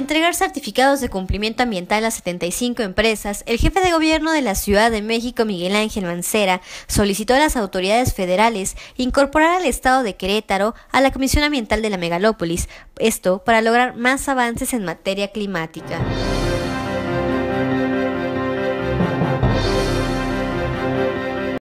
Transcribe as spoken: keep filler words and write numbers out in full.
entregar certificados de cumplimiento ambiental a setenta y cinco empresas, el jefe de gobierno de la Ciudad de México, Miguel Ángel Mancera, solicitó a las autoridades federales incorporar al estado de Querétaro a la Comisión Ambiental de la Megalópolis, esto para lograr más avances en materia climática.